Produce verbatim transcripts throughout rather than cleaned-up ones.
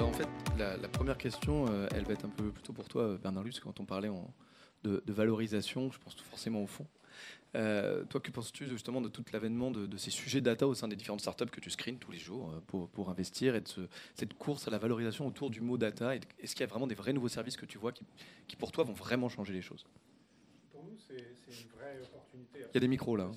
Alors en fait, la, la première question, euh, elle va être un peu plutôt pour toi, Bernard Luz, quand on parlait en- de, de valorisation, je pense forcément au fond. Euh, toi, que penses-tu justement de tout l'avènement de, de ces sujets data au sein des différentes startups que tu screens tous les jours euh, pour, pour investir et de ce- cette course à la valorisation autour du mot data? Et est-ce qu'il y a vraiment des vrais nouveaux services que tu vois qui, qui pour toi vont vraiment changer les choses? Pour nous, c'est une vraie opportunité. Il y a des micros là. Hein.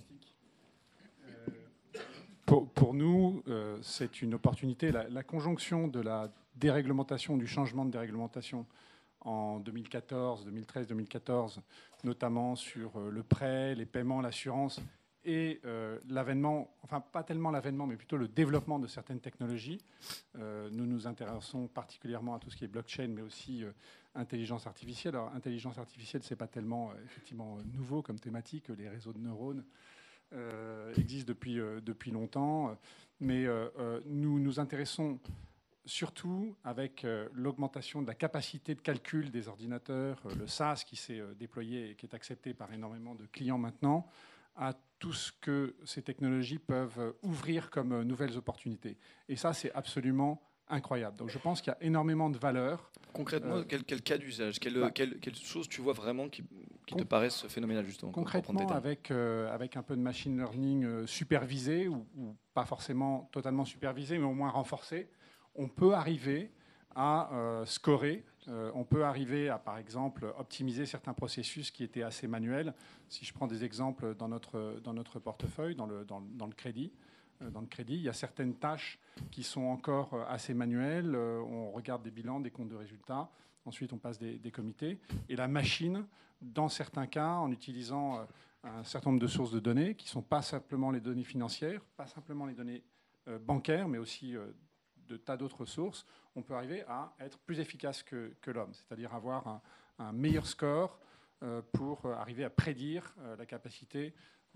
Euh, pour, pour nous, euh, c'est une opportunité. La, la conjonction de la déréglementation, du changement de déréglementation en deux mille quatorze, deux mille treize, deux mille quatorze, notamment sur euh, le prêt, les paiements, l'assurance, et euh, l'avènement, enfin pas tellement l'avènement, mais plutôt le développement de certaines technologies. Euh, nous nous intéressons particulièrement à tout ce qui est blockchain, mais aussi euh, intelligence artificielle. Alors intelligence artificielle, c'est pas tellement euh, effectivement nouveau comme thématique. Les réseaux de neurones euh, existent depuis, euh, depuis longtemps, mais euh, euh, nous nous intéressons surtout avec euh, l'augmentation de la capacité de calcul des ordinateurs, euh, le SaaS qui s'est euh, déployé et qui est accepté par énormément de clients maintenant, à tout ce que ces technologies peuvent euh, ouvrir comme euh, nouvelles opportunités. Et ça, c'est absolument incroyable. Donc je pense qu'il y a énormément de valeur. Concrètement, Euh, quel, quel cas d'usage, quelle, bah, quelle, quelle chose tu vois vraiment qui, qui te con- paraissent phénoménales justement pour prendre tes Concrètement, termes? avec, euh, avec un peu de machine learning euh, supervisé, ou, ou pas forcément totalement supervisé, mais au moins renforcé, on peut arriver à euh, scorer, euh, on peut arriver à, par exemple, optimiser certains processus qui étaient assez manuels. Si je prends des exemples dans notre, dans notre portefeuille, dans le, dans, dans le crédit, euh, dans le crédit, il y a certaines tâches qui sont encore euh, assez manuelles. Euh, on regarde des bilans, des comptes de résultats. Ensuite, on passe des, des comités. Et la machine, dans certains cas, en utilisant euh, un certain nombre de sources de données, qui ne sont pas simplement les données financières, pas simplement les données euh, bancaires, mais aussi euh, de tas d'autres sources, on peut arriver à être plus efficace que, que l'homme, c'est-à-dire avoir un, un meilleur score euh, pour arriver à prédire euh, la capacité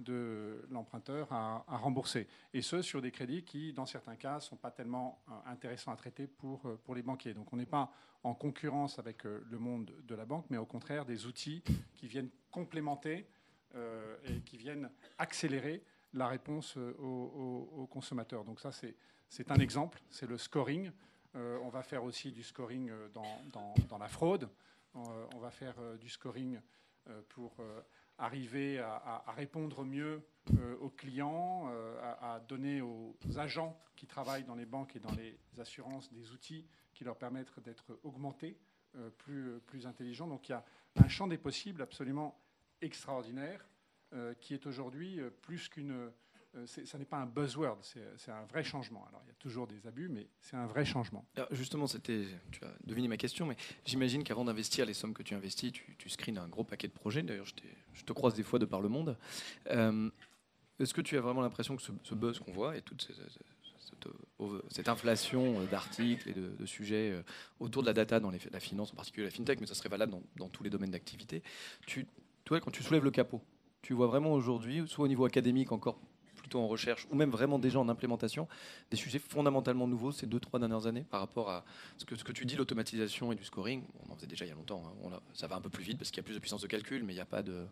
de l'emprunteur à, à rembourser. Et ce, sur des crédits qui, dans certains cas, ne sont pas tellement euh, intéressants à traiter pour, euh, pour les banquiers. Donc on n'est pas en concurrence avec euh, le monde de la banque, mais au contraire des outils qui viennent complémenter euh, et qui viennent accélérer la réponse euh, aux, aux, aux consommateurs. Donc ça, c'est c'est un exemple, c'est le scoring. Euh, on va faire aussi du scoring euh, dans, dans, dans la fraude. Euh, on va faire euh, du scoring euh, pour euh, arriver à, à, à répondre mieux euh, aux clients, euh, à, à donner aux agents qui travaillent dans les banques et dans les assurances des outils qui leur permettent d'être augmentés, euh, plus, plus intelligents. Donc il y a un champ des possibles absolument extraordinaire euh, qui est aujourd'hui euh, plus qu'une... Euh, ça n'est pas un buzzword, c'est un vrai changement. Alors il y a toujours des abus, mais c'est un vrai changement. Alors, justement, c'était, tu as deviné ma question, mais j'imagine qu'avant d'investir les sommes que tu investis, tu, tu screens un gros paquet de projets. D'ailleurs, je, je te croise des fois de par le monde. Euh, Est-ce que tu as vraiment l'impression que ce, ce buzz qu'on voit et toute cette, cette, cette inflation d'articles et de, de sujets autour de la data dans les, la finance, en particulier la fintech, mais ça serait valable dans, dans tous les domaines d'activité, tu, toi, quand tu soulèves le capot, tu vois vraiment aujourd'hui, soit au niveau académique encore plutôt en recherche, ou même vraiment déjà en implémentation, des sujets fondamentalement nouveaux ces deux, trois dernières années par rapport à ce que, ce que tu dis, l'automatisation et du scoring. On en faisait déjà il y a longtemps, hein. On a, ça va un peu plus vite parce qu'il y a plus de puissance de calcul, mais il n'y a pas de...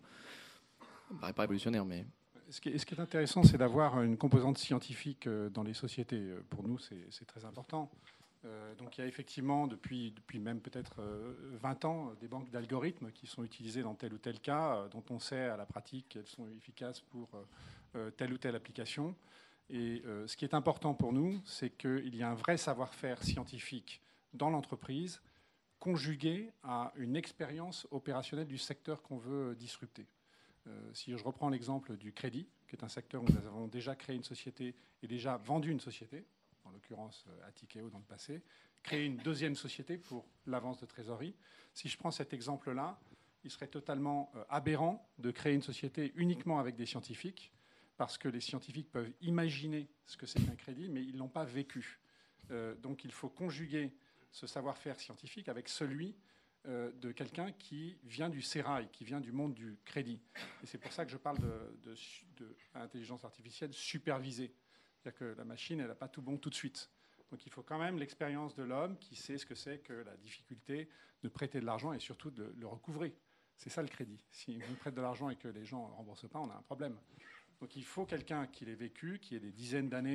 Ça me paraît pas révolutionnaire, mais... Ce qui est, ce qui est intéressant, c'est d'avoir une composante scientifique dans les sociétés. Pour nous, c'est très important. Euh, donc il y a effectivement, depuis, depuis même peut-être euh, vingt ans, des banques d'algorithmes qui sont utilisées dans tel ou tel cas, euh, dont on sait à la pratique qu'elles sont efficaces pour euh, telle ou telle application. Et euh, ce qui est important pour nous, c'est qu'il y a un vrai savoir-faire scientifique dans l'entreprise, conjugué à une expérience opérationnelle du secteur qu'on veut disrupter. Euh, si je reprends l'exemple du crédit, qui est un secteur où nous avons déjà créé une société et déjà vendu une société, en l'occurrence à Tikeo dans le passé, créer une deuxième société pour l'avance de trésorerie. Si je prends cet exemple-là, il serait totalement euh, aberrant de créer une société uniquement avec des scientifiques, parce que les scientifiques peuvent imaginer ce que c'est qu'un crédit, mais ils ne l'ont pas vécu. Euh, donc il faut conjuguer ce savoir-faire scientifique avec celui euh, de quelqu'un qui vient du sérail, qui vient du monde du crédit. Et c'est pour ça que je parle de, de, de intelligence artificielle supervisée. C'est-à-dire que la machine, elle n'a pas tout bon tout de suite. Donc il faut quand même l'expérience de l'homme qui sait ce que c'est que la difficulté de prêter de l'argent et surtout de le recouvrer. C'est ça le crédit. Si on prête de l'argent et que les gens ne remboursent pas, on a un problème. Donc il faut quelqu'un qui l'ait vécu, qui ait des dizaines d'années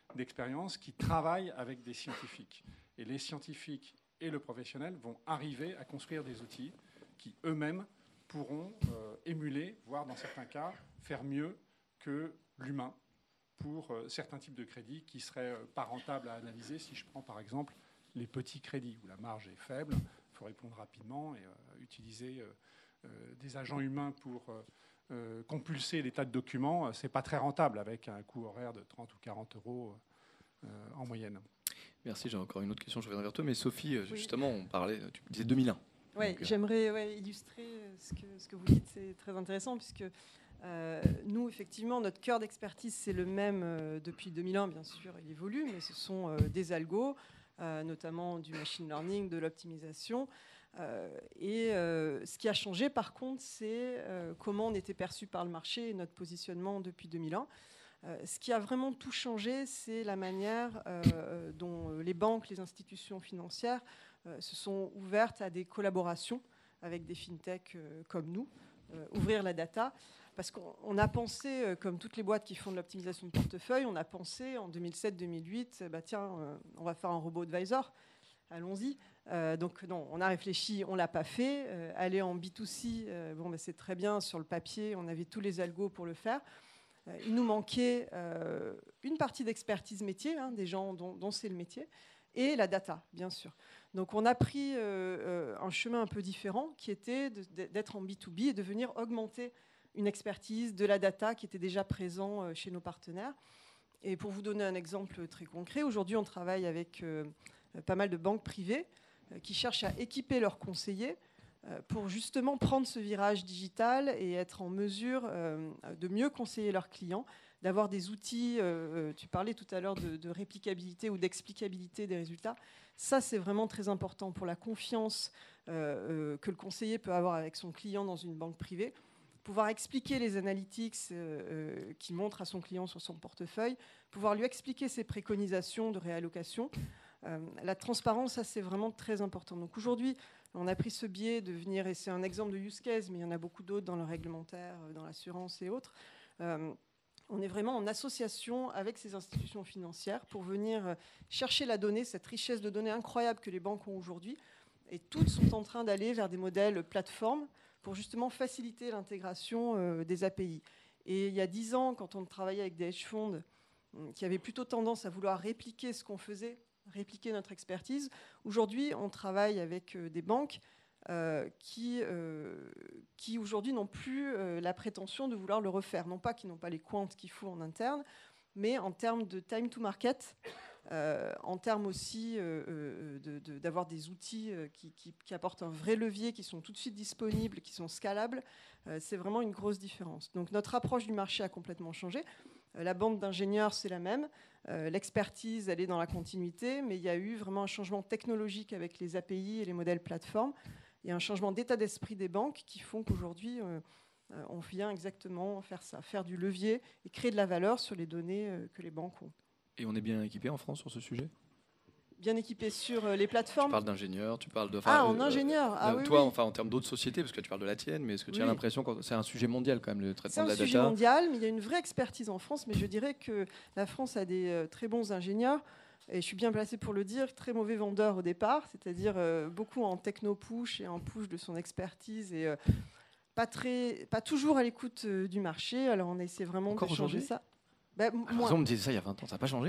d'expérience qui travaillent avec des scientifiques. Et les scientifiques et le professionnel vont arriver à construire des outils qui eux-mêmes pourront euh, émuler, voire dans certains cas, faire mieux que l'humain pour euh, certains types de crédits qui seraient euh, pas rentables à analyser. Si je prends par exemple les petits crédits où la marge est faible, il faut répondre rapidement et euh, utiliser euh, euh, des agents humains pour euh, euh, compulser les tas de documents, euh, c'est pas très rentable avec un coût horaire de trente ou quarante euros euh, en moyenne. Merci, j'ai encore une autre question, je reviendrai vers toi. Mais Sophie, oui. justement, on parlait, tu disais deux mille un. Oui, Donc, j'aimerais ouais, illustrer ce que, ce que vous dites, c'est très intéressant, puisque euh, nous, effectivement, notre cœur d'expertise, c'est le même euh, depuis deux mille un, bien sûr, il évolue, mais ce sont euh, des algos, euh, notamment du machine learning, de l'optimisation. Euh, et euh, ce qui a changé, par contre, c'est euh, comment on était perçu par le marché et notre positionnement depuis deux mille un. Euh, ce qui a vraiment tout changé, c'est la manière euh, dont les banques, les institutions financières euh, se sont ouvertes à des collaborations avec des fintechs euh, comme nous, euh, ouvrir la data. Parce qu'on a pensé, euh, comme toutes les boîtes qui font de l'optimisation de portefeuille, on a pensé en deux mille sept deux mille huit, bah, tiens, euh, on va faire un robot advisor, allons-y. Euh, donc non, on a réfléchi, on ne l'a pas fait. Euh, aller en B deux C, euh, bon, bah, c'est très bien sur le papier, on avait tous les algos pour le faire. Il nous manquait euh, une partie d'expertise métier, hein, des gens dont, dont c'est le métier, et la data, bien sûr. Donc on a pris euh, euh, un chemin un peu différent, qui était de, d'être en B deux B et de venir augmenter une expertise de la data qui était déjà présent euh, chez nos partenaires. Et pour vous donner un exemple très concret, aujourd'hui on travaille avec euh, pas mal de banques privées euh, qui cherchent à équiper leurs conseillers pour justement prendre ce virage digital et être en mesure euh, de mieux conseiller leurs clients, d'avoir des outils, euh, tu parlais tout à l'heure de, de réplicabilité ou d'explicabilité des résultats. Ça, c'est vraiment très important pour la confiance euh, euh, que le conseiller peut avoir avec son client dans une banque privée. Pouvoir expliquer les analytics euh, qu'il montre à son client sur son portefeuille, pouvoir lui expliquer ses préconisations de réallocation. Euh, la transparence, ça, c'est vraiment très important. Donc aujourd'hui, on a pris ce biais de venir, et c'est un exemple de use case, mais il y en a beaucoup d'autres dans le réglementaire, dans l'assurance et autres. Euh, on est vraiment en association avec ces institutions financières pour venir chercher la donnée, cette richesse de données incroyable que les banques ont aujourd'hui. Et toutes sont en train d'aller vers des modèles plateformes pour justement faciliter l'intégration euh, des A P I. Et il y a dix ans, quand on travaillait avec des hedge funds euh, qui avaient plutôt tendance à vouloir répliquer ce qu'on faisait, répliquer notre expertise. Aujourd'hui, on travaille avec euh, des banques euh, qui, euh, qui aujourd'hui n'ont plus euh, la prétention de vouloir le refaire. Non pas qu'ils n'ont pas les quants qu'il faut en interne, mais en termes de time to market, euh, en termes aussi euh, de, de, d'avoir des outils euh, qui, qui, qui apportent un vrai levier, qui sont tout de suite disponibles, qui sont scalables, euh, c'est vraiment une grosse différence. Donc notre approche du marché a complètement changé. Euh, la bande d'ingénieurs, c'est la même. Euh, l'expertise, elle est dans la continuité, mais il y a eu vraiment un changement technologique avec les A P I et les modèles plateformes, et un changement d'état d'esprit des banques qui font qu'aujourd'hui, euh, on vient exactement faire ça, faire du levier et créer de la valeur sur les données euh, que les banques ont. Et on est bien équipé en France sur ce sujet ? Bien équipé sur euh, les plateformes. Tu parles d'ingénieurs, tu parles de... Ah, en euh, ingénieur ah, euh, oui, Toi, oui. enfin, en termes d'autres sociétés, parce que tu parles de la tienne, mais est-ce que tu oui. as l'impression que c'est un sujet mondial quand même, le traitement de la data ? C'est un sujet mondial, mais il y a une vraie expertise en France, mais je dirais que la France a des euh, très bons ingénieurs, et je suis bien placée pour le dire, très mauvais vendeurs au départ, c'est-à-dire euh, beaucoup en techno-push et en push de son expertise, et euh, pas, très, pas toujours à l'écoute euh, du marché. Alors on essaie vraiment Encore de changer ça. Ben, ah, moi, on me disait ça il y a vingt ans, ça n'a pas changé ?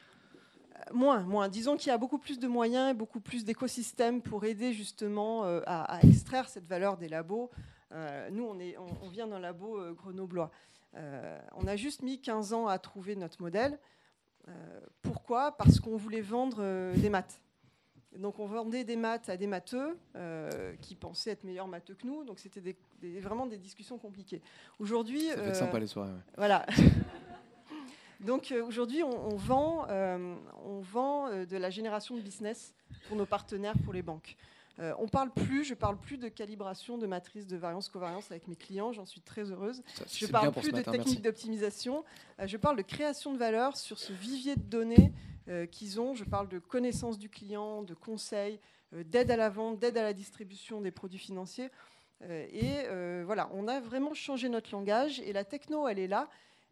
Moins, moins. Disons qu'il y a beaucoup plus de moyens et beaucoup plus d'écosystèmes pour aider justement euh, à, à extraire cette valeur des labos. Euh, nous, on, est, on, on vient d'un labo euh, grenoblois. Euh, on a juste mis quinze ans à trouver notre modèle. Euh, pourquoi ? Parce qu'on voulait vendre euh, des maths. Donc on vendait des maths à des matheux euh, qui pensaient être meilleurs matheux que nous. Donc c'était des, des, vraiment des discussions compliquées. Aujourd'hui, ça fait euh, sympa les soirées. Ouais. Voilà. Donc euh, aujourd'hui, on, on vend, euh, on vend euh, de la génération de business pour nos partenaires, pour les banques. Euh, on parle plus, je parle plus de calibration de matrice de variance-covariance avec mes clients, j'en suis très heureuse. Ça, je parle plus de techniques d'optimisation, euh, je parle de création de valeur sur ce vivier de données euh, qu'ils ont. Je parle de connaissance du client, de conseils, euh, d'aide à la vente, d'aide à la distribution des produits financiers. Euh, et euh, voilà, on a vraiment changé notre langage et la techno, elle est là. Elle est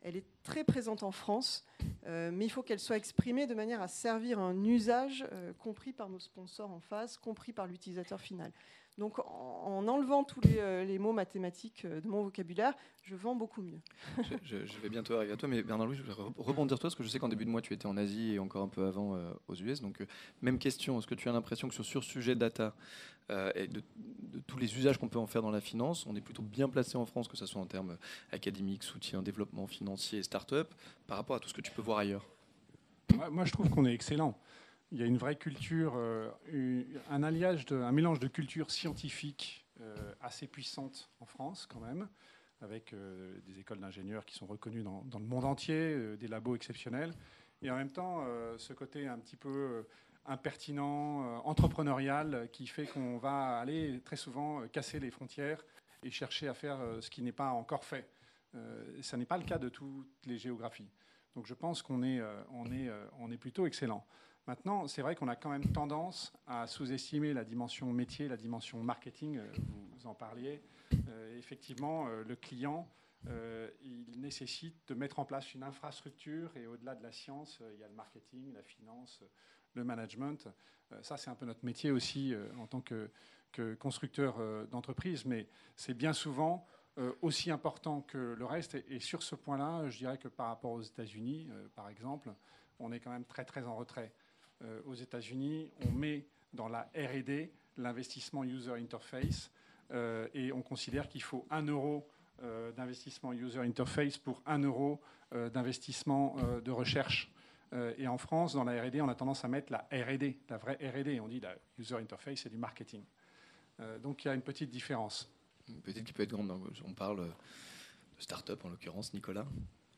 très présente en France, euh, mais il faut qu'elle soit exprimée de manière à servir un usage euh, compris par nos sponsors en face, compris par l'utilisateur final. Donc en, en enlevant tous les, euh, les mots mathématiques euh, de mon vocabulaire, je vends beaucoup mieux. je, je, je vais bientôt arriver à toi, mais Bernard-Louis, je voudrais rebondir toi, parce que je sais qu'en début de mois, tu étais en Asie et encore un peu avant euh, aux U S. Donc euh, même question, est-ce que tu as l'impression que sur, sur ce sujet data euh, et de, de tous les usages qu'on peut en faire dans la finance, on est plutôt bien placé en France, que ce soit en termes académiques, soutien, développement financier, start-up, par rapport à tout ce que tu peux voir ailleurs? Moi, je trouve qu'on est excellent. Il y a une vraie culture, euh, un alliage, de, un mélange de culture scientifique euh, assez puissante en France quand même, avec euh, des écoles d'ingénieurs qui sont reconnues dans, dans le monde entier, euh, des labos exceptionnels, et en même temps euh, ce côté un petit peu euh, impertinent, euh, entrepreneurial, qui fait qu'on va aller très souvent euh, casser les frontières et chercher à faire euh, ce qui n'est pas encore fait. Euh, ça n'est pas le cas de toutes les géographies. Donc je pense qu'on est, euh, on est, euh, on est plutôt excellent. Maintenant, c'est vrai qu'on a quand même tendance à sous-estimer la dimension métier, la dimension marketing, vous en parliez. Euh, effectivement, euh, le client, euh, il nécessite de mettre en place une infrastructure, et au-delà de la science, euh, il y a le marketing, la finance, le management. Euh, ça, c'est un peu notre métier aussi euh, en tant que, que constructeur euh, d'entreprise, mais c'est bien souvent euh, aussi important que le reste. Et, et sur ce point-là, je dirais que par rapport aux États-Unis, euh, par exemple, on est quand même très, très en retrait. Euh, aux États-Unis, on met dans la R et D l'investissement user interface euh, et on considère qu'il faut un euro euh, d'investissement user interface pour un euro euh, d'investissement euh, de recherche. Euh, et en France, dans la R et D, on a tendance à mettre la R et D, la vraie R et D. On dit la user interface, c'est du marketing. Euh, donc il y a une petite différence. Une petite qui peut être grande. On parle de start-up en l'occurrence. Nicolas,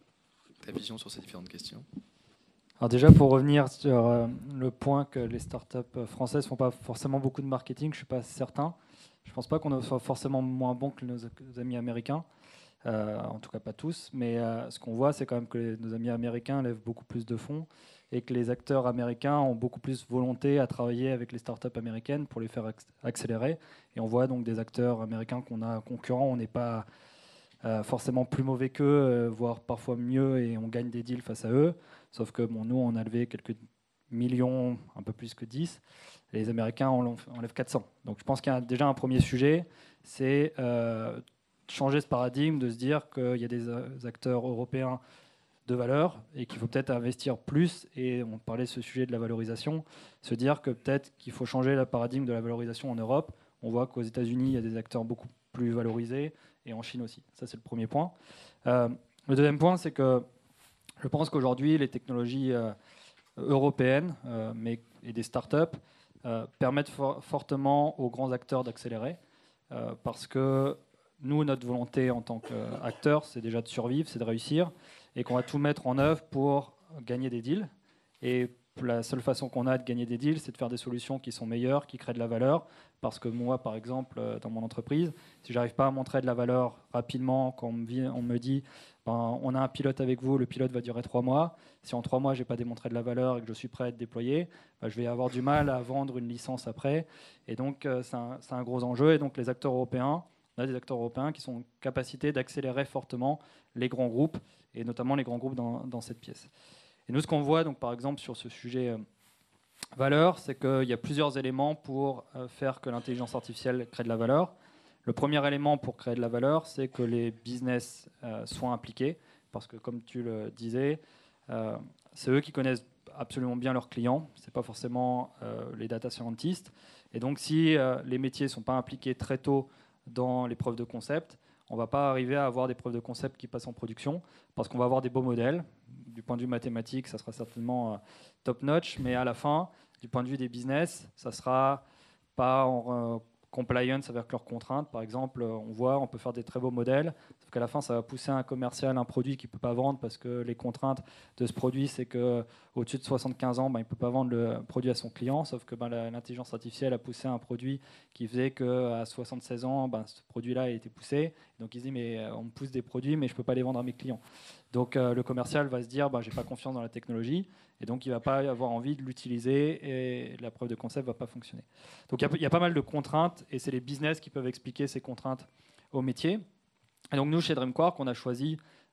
ta vision sur ces différentes questions? Alors déjà, pour revenir sur euh, le point que les startups françaises ne font pas forcément beaucoup de marketing, je ne suis pas certain. Je ne pense pas qu'on soit forcément moins bon que nos amis américains, euh, en tout cas pas tous. Mais euh, ce qu'on voit, c'est quand même que les, nos amis américains lèvent beaucoup plus de fonds et que les acteurs américains ont beaucoup plus volonté à travailler avec les startups américaines pour les faire accélérer. Et on voit donc des acteurs américains qu'on a concurrents, on n'est pas euh, forcément plus mauvais qu'eux, euh, voire parfois mieux, et on gagne des deals face à eux. Sauf que bon, nous, on a levé quelques millions, un peu plus que dix. Et les Américains en lèvent quatre cents. Donc je pense qu'il y a déjà un premier sujet, c'est euh, changer ce paradigme, de se dire qu'il y a des acteurs européens de valeur et qu'il faut peut-être investir plus. Et on parlait de ce sujet de la valorisation, se dire que peut-être qu'il faut changer le paradigme de la valorisation en Europe. On voit qu'aux États-Unis, il y a des acteurs beaucoup plus valorisés, et en Chine aussi. Ça, c'est le premier point. Euh, le deuxième point, c'est que je pense qu'aujourd'hui, les technologies euh, européennes euh, mais, et des startups euh, permettent for- fortement aux grands acteurs d'accélérer, euh, parce que nous, notre volonté en tant qu'acteurs, c'est déjà de survivre, c'est de réussir, et qu'on va tout mettre en œuvre pour gagner des deals. Et la seule façon qu'on a de gagner des deals, c'est de faire des solutions qui sont meilleures, qui créent de la valeur. Parce que moi, par exemple, dans mon entreprise, si je n'arrive pas à montrer de la valeur rapidement, quand on me, vit, on me dit ben, on a un pilote avec vous, le pilote va durer trois mois. Si en trois mois, je n'ai pas démontré de la valeur et que je suis prêt à être déployé, ben, je vais avoir du mal à vendre une licence après. Et donc, euh, c'est un, c'est un gros enjeu. Et donc, les acteurs européens, on a des acteurs européens qui sont en capacité d'accélérer fortement les grands groupes, et notamment les grands groupes dans, dans cette pièce. Et nous, ce qu'on voit, donc, par exemple, sur ce sujet euh, valeur, c'est qu'il y a plusieurs éléments pour euh, faire que l'intelligence artificielle crée de la valeur. Le premier élément pour créer de la valeur, c'est que les business euh, soient impliqués, parce que, comme tu le disais, euh, c'est eux qui connaissent absolument bien leurs clients, ce n'est pas forcément euh, les data scientists. Et donc, si euh, les métiers ne sont pas impliqués très tôt dans les preuves de concept, on ne va pas arriver à avoir des preuves de concept qui passent en production, parce qu'on va avoir des beaux modèles. Du point de vue mathématique, ça sera certainement euh, top-notch, mais à la fin, du point de vue des business, ça ne sera pas en euh, compliance avec leurs contraintes. Par exemple, on voit, on peut faire des très beaux modèles, sauf qu'à la fin, ça va pousser un commercial un produit qu'il ne peut pas vendre, parce que les contraintes de ce produit, c'est qu'au-dessus de soixante-quinze ans, ben, il ne peut pas vendre le produit à son client, sauf que ben, la, l'intelligence artificielle a poussé un produit qui faisait qu'à soixante-seize ans, ben, ce produit-là a été poussé. Donc il se dit, mais on me pousse des produits, mais je ne peux pas les vendre à mes clients. Donc euh, le commercial va se dire, ben, je n'ai pas confiance dans la technologie, et donc il ne va pas avoir envie de l'utiliser, et la preuve de concept ne va pas fonctionner. Donc il y, y a pas mal de contraintes, et c'est les business qui peuvent expliquer ces contraintes au métier. Et donc nous, chez DreamQuark, on a choisi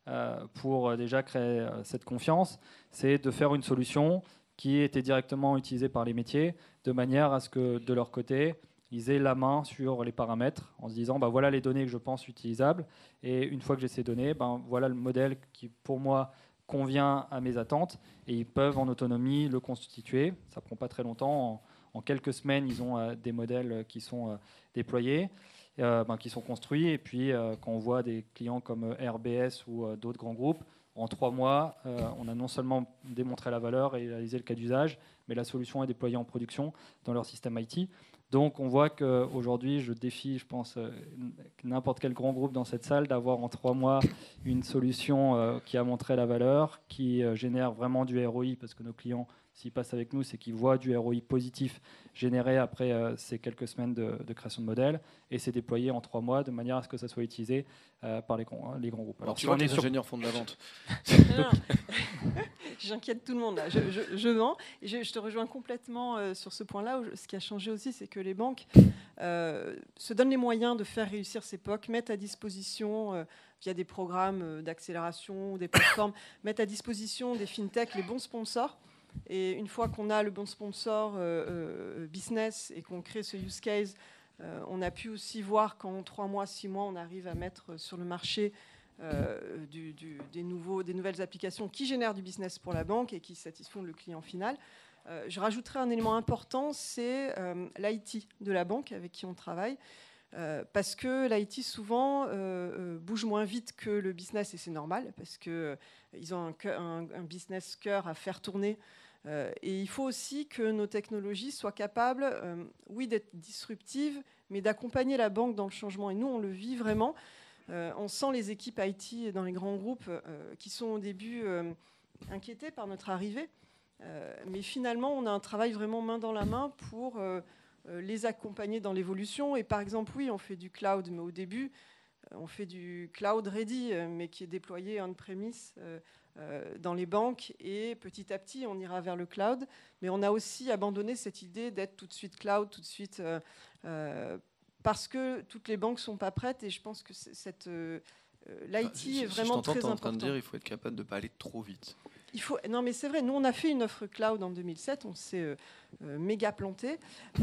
euh, pour euh, déjà créer euh, cette confiance, c'est de faire une solution qui était directement utilisée par les métiers, de manière à ce que, de leur côté, ils aient la main sur les paramètres, en se disant, bah, voilà les données que je pense utilisables, et une fois que j'ai ces données, ben, voilà le modèle qui, pour moi, convient à mes attentes, et ils peuvent en autonomie le constituer. Ça ne prend pas très longtemps. En, en quelques semaines, ils ont euh, des modèles qui sont euh, déployés. Euh, ben, qui sont construits. Et puis, euh, quand on voit des clients comme euh, R B S ou euh, d'autres grands groupes, en trois mois, euh, on a non seulement démontré la valeur et réalisé le cas d'usage, mais la solution est déployée en production dans leur système I T. Donc, on voit qu'aujourd'hui, je défie, je pense, euh, n'importe quel grand groupe dans cette salle d'avoir en trois mois une solution euh, qui a montré la valeur, qui euh, génère vraiment du R O I, parce que nos clients, s'ils passent avec nous, c'est qu'ils voient du R O I positif généré après euh, ces quelques semaines de, de création de modèles, et c'est déployé en trois mois de manière à ce que ça soit utilisé euh, par les, les grands groupes. Alors, Alors tu si vois on que est les sur... ingénieurs font de la vente. J'inquiète tout le monde là. Je, je, je vends. Et je, je te rejoins complètement euh, sur ce point-là. Où je, ce qui a changé aussi, c'est que les banques euh, se donnent les moyens de faire réussir ces P O C, mettent à disposition, euh, via des programmes euh, d'accélération, des plateformes, mettent à disposition des fintechs les bons sponsors. Et une fois qu'on a le bon sponsor euh, euh, business et qu'on crée ce use case, euh, on a pu aussi voir qu'en trois mois, six mois, on arrive à mettre sur le marché Euh, du, du, des, nouveaux, des nouvelles applications qui génèrent du business pour la banque et qui satisfont le client final. Euh, je rajouterai un élément important, c'est euh, l'I T de la banque avec qui on travaille, euh, parce que l'I T souvent euh, bouge moins vite que le business, et c'est normal, parce qu'ils euh, ont un, un, un business cœur à faire tourner. Euh, et il faut aussi que nos technologies soient capables, euh, oui, d'être disruptives, mais d'accompagner la banque dans le changement. Et nous, on le vit vraiment. Euh, on sent les équipes I T dans les grands groupes euh, qui sont au début euh, inquiétées par notre arrivée. Euh, mais finalement, on a un travail vraiment main dans la main pour euh, euh, les accompagner dans l'évolution. Et par exemple, oui, on fait du cloud, mais au début, euh, on fait du cloud ready, euh, mais qui est déployé on-premise euh, euh, dans les banques. Et petit à petit, on ira vers le cloud. Mais on a aussi abandonné cette idée d'être tout de suite cloud, tout de suite... Euh, euh, parce que toutes les banques ne sont pas prêtes, et je pense que cette, euh, l'I T enfin, si, est vraiment si très important. En train de dire, il faut être capable de ne pas aller trop vite. Il faut, non, mais c'est vrai, nous, on a fait une offre cloud en deux mille sept, on s'est euh, euh, méga planté,